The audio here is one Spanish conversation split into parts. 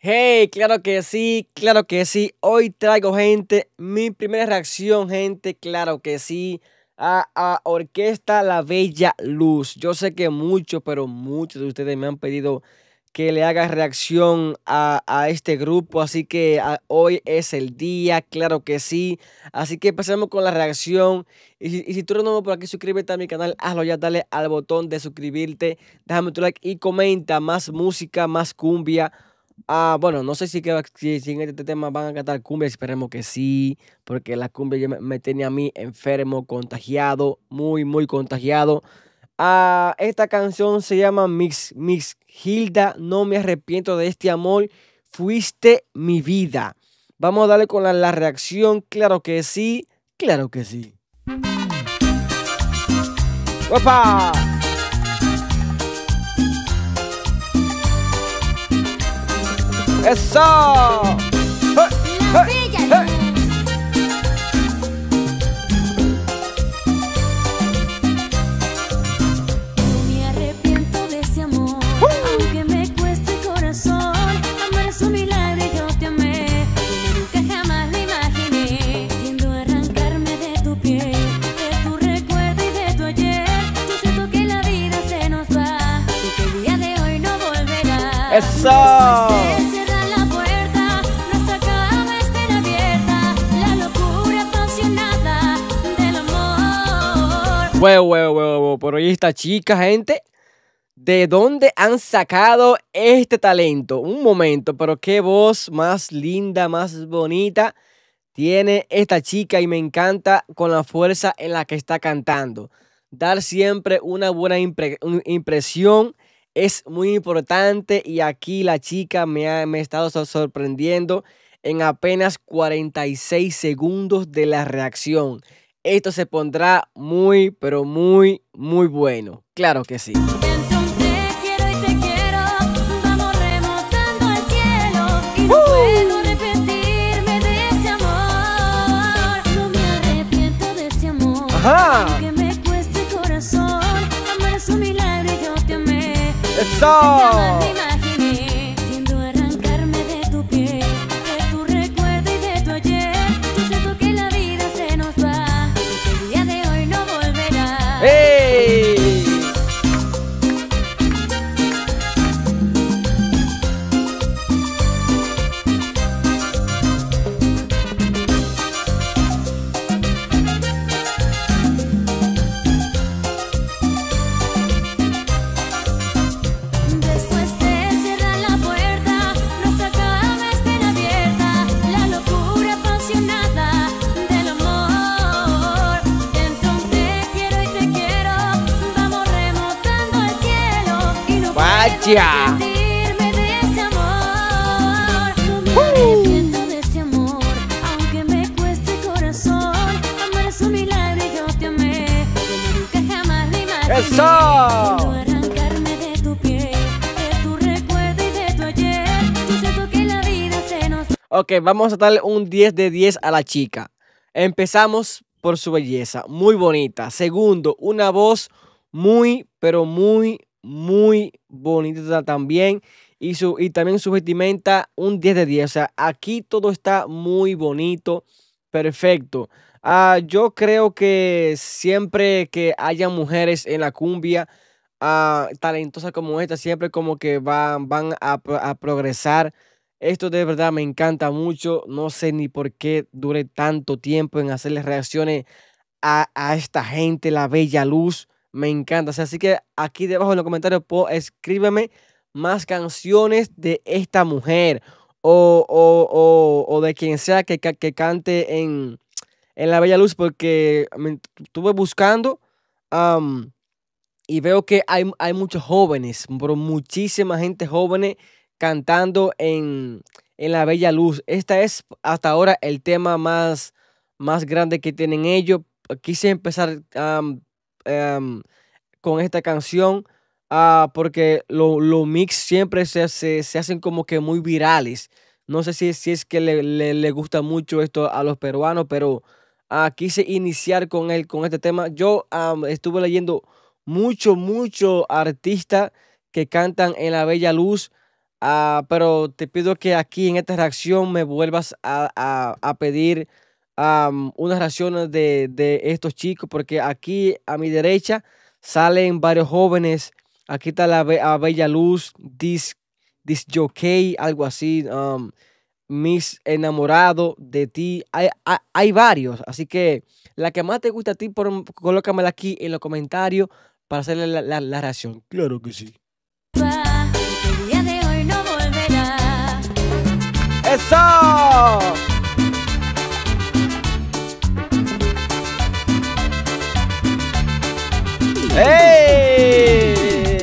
Hey, claro que sí, claro que sí. Hoy traigo, gente, mi primera reacción, gente, claro que sí, a Orquesta La Bella Luz. Yo sé que muchos, pero muchos de ustedes me han pedido que le haga reacción a este grupo, así que hoy es el día, claro que sí. Así que empecemos con la reacción. Y si tú eres nuevo por aquí, suscríbete a mi canal, hazlo ya, dale al botón de suscribirte, déjame tu like y comenta más música, más cumbia. Bueno, no sé si en este tema van a cantar cumbia, esperemos que sí, porque la cumbia ya me tiene a mí enfermo, contagiado, muy, muy contagiado. Esta canción se llama Mix Hilda, no me arrepiento de este amor, fuiste mi vida. Vamos a darle con la reacción, claro que sí, claro que sí. ¡Opa! ¡Eso! ¡Hey, La hey, Bella hey! Luz. No me arrepiento de ese amor, aunque me cueste el corazón. Amar es un milagro y yo te amé, nunca jamás lo imaginé. Tiendo a arrancarme de tu piel, de tu recuerdo y de tu ayer. Yo siento que la vida se nos va y que el día de hoy no volverá. ¡Eso! Después de cerrar la puerta, nuestra cama estará abierta. La locura apasionada del amor. Huevo, por hoy esta chica, gente. ¿De dónde han sacado este talento? Un momento, pero qué voz más linda, más bonita tiene esta chica y me encanta con la fuerza en la que está cantando. Dar siempre una buena impresión es muy importante y aquí la chica me ha estado sorprendiendo en apenas 46 segundos de la reacción. Esto se pondrá muy, pero muy, muy bueno. Claro que sí. Dentro te quiero y te quiero, vamos remontando al cielo. Y no puedo arrepentirme de ese amor. No me arrepiento de ese amor, Ajá. aunque me cueste el corazón. Amar es un milagro y yo te amé, ¡Eso! jamás me imaginé. Tiendo a arrancarme de tu piel, de tu recuerdo y de tu ayer. Yo siento que la vida se nos va y que el día de hoy no volverá. ¡Ey! Después de cerrar la puerta, nuestra cama estará abierta. La locura apasionada del amor. Dentro te quiero y te quiero, vamos remontando al cielo. Y no puedo ¡Vaya! arrepentirme de ese amor. No me arrepiento de ese amor, aunque me cueste el corazón. Amar es un milagro y yo te amé, nunca jamás lo imaginé. ¡Eso! Tiendo a arrancarme de tu piel, de tu recuerdo y de tu ayer. Yo siento que la vida se nos Ok, vamos a darle un 10 de 10 a la chica. Empezamos por su belleza, muy bonita. Segundo, una voz muy, pero muy, muy bonita también. Y también su vestimenta, un 10 de 10. O sea, aquí todo está muy bonito, perfecto. Yo creo que siempre que haya mujeres en la cumbia, talentosas como esta, siempre como que van a progresar. Esto de verdad me encanta mucho. No sé ni por qué dure tanto tiempo en hacerles reacciones a esta gente, la Bella Luz. Me encanta. O sea, así que aquí debajo en los comentarios escríbeme más canciones de esta mujer o de quien sea que cante en la Bella Luz, porque estuve buscando y veo que hay muchos jóvenes, pero muchísima gente jóvenes cantando en La Bella Luz. Esta es hasta ahora el tema más grande que tienen ellos. Quise empezar con esta canción porque los mix siempre se hacen como que muy virales. No sé si es que le gusta mucho esto a los peruanos, pero quise iniciar con este tema. Yo estuve leyendo mucho artistas que cantan en La Bella Luz. Pero te pido que aquí en esta reacción me vuelvas a pedir unas reacciones de estos chicos, porque aquí a mi derecha salen varios jóvenes. Aquí está a Bella Luz, Disc Jockey, algo así. Mis enamorado de ti. Hay varios, así que la que más te gusta a ti, colócamela aquí en los comentarios para hacerle la reacción. Claro que sí. El día de hoy no volverá. ¡Eso! ¡Hey!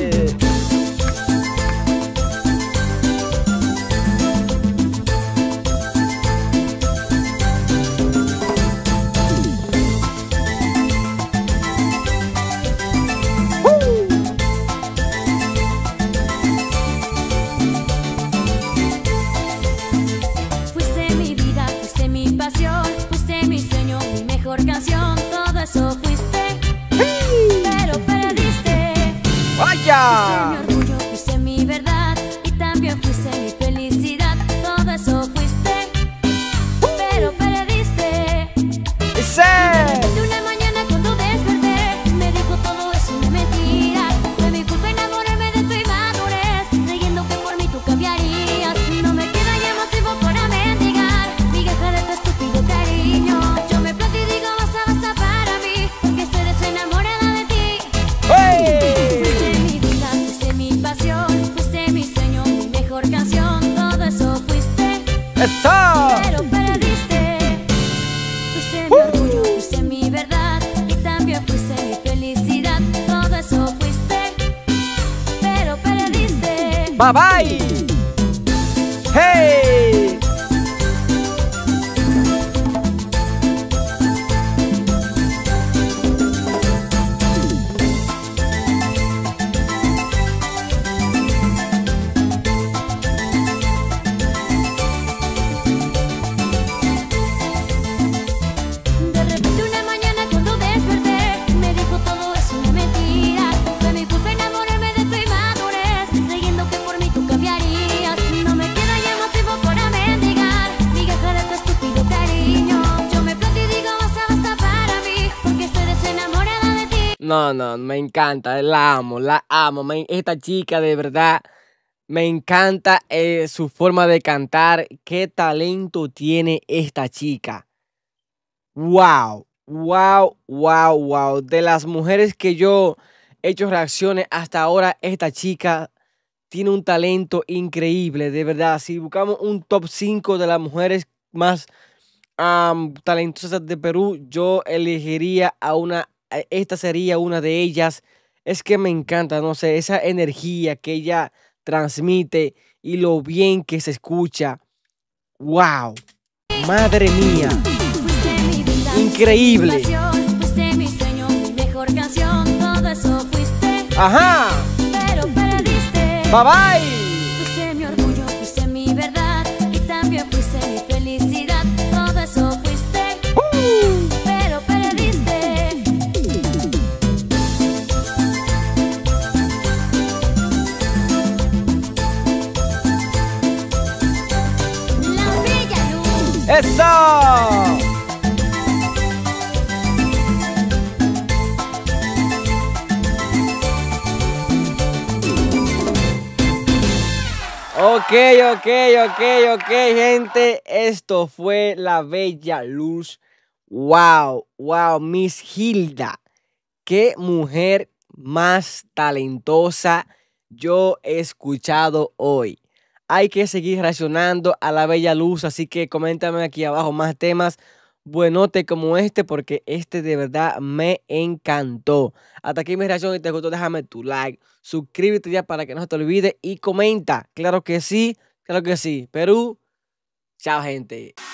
Fuiste mi vida, fuiste mi pasión, fuiste mi sueño, mi mejor canción, todo eso fuiste, pero perdiste. Fuiste mi ¡Vaya! orgullo, fuiste mi verdad y también fuiste mi felicidad, todo eso fuiste, pero perdiste. ¡Sí! De una mañana cuando desperté, me dijo todo es una mentira. Fue mi culpa enamorarme de tu inmadurez, creyendo que por mí tú cambiarías. No me queda ya motivo para mendigar, migaja de tu estúpido cariño. Yo me planto y digo basta para mí, porque estoy desenamorada de ti. ¡Hey! Fuiste mi vida, fuiste mi pasión, fuiste mi sueño, mi mejor canción, todo eso fuiste, ¡Eso! pero perdiste. Fuiste mi orgullo, fuiste mi verdad y también fuiste mi felicidad. Todo eso fuiste, pero perdiste. ¡Bye bye! ¡Hey! De repente una mañana cuando desperté, me dijo todo es una mentira. Fue mi culpa enamorarme de tu inmadurez, creyendo que por mí tú cambiarías. No me queda ya motivo para mendigar, migaja de tu estúpido cariño. Yo me planto y digo basta para mí, porque estoy desenamorada de ti. No, me encanta, la amo. Esta chica de verdad, me encanta su forma de cantar. Qué talento tiene esta chica. Wow, wow, wow, wow. De las mujeres que yo he hecho reacciones hasta ahora, esta chica tiene un talento increíble, de verdad. Si buscamos un top 5 de las mujeres más talentosas de Perú, yo elegiría esta sería una de ellas. Es que me encanta, no sé, esa energía que ella transmite y lo bien que se escucha. ¡Wow! ¡Madre mía! Fuiste mi vida, Increíble. fuiste mi pasión, fuiste mi sueño, mi mejor canción, todo eso fuiste, ¡Ajá! pero perdiste. ¡Bye bye! Fuiste mi orgullo, fuiste mi verdad y también fuiste mi felicidad, todo eso fuiste, pero perdiste. La bella luz. ¡Eso! Ok, gente. Esto fue La Bella Luz. Wow, Miss Hilda. Qué mujer más talentosa yo he escuchado hoy. Hay que seguir reaccionando a La Bella Luz, así que coméntame aquí abajo más temas buenote como este, porque este de verdad me encantó. Hasta aquí mi reacción. Si te gustó, déjame tu like, suscríbete ya para que no se te olvide y comenta. Claro que sí, Perú. Chao, gente.